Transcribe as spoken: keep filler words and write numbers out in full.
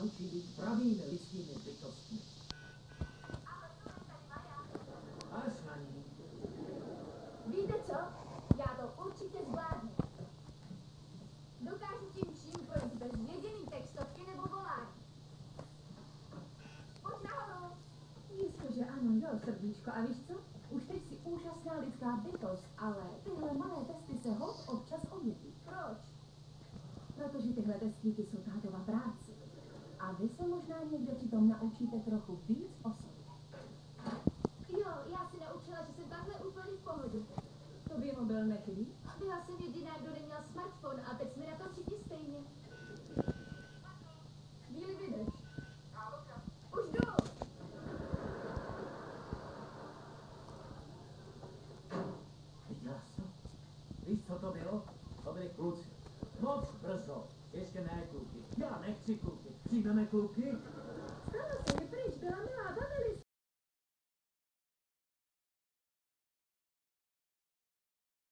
naučí být pravými lidskými bytostmi. Ale svaní. Víte co? Já to určitě zvládnu. Dokážu tím vším projít bez jediný textovky nebo volání. Pojď nahoru. Jistě, že ano, jo, srdíčko. A víš co? Už teď jsi úžasná lidská bytost, ale tyhle malé testy se hod občas objeví. Proč? Protože tyhle testíky jsou tátova práce. A vy se možná někde přitom naučíte trochu víc